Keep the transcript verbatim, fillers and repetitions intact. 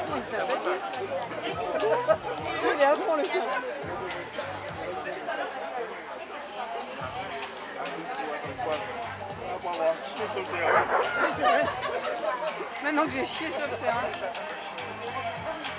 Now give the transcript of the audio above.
Il est à fond le chien. Oui, c'est vrai. Maintenant que j'ai chié sur le terrain.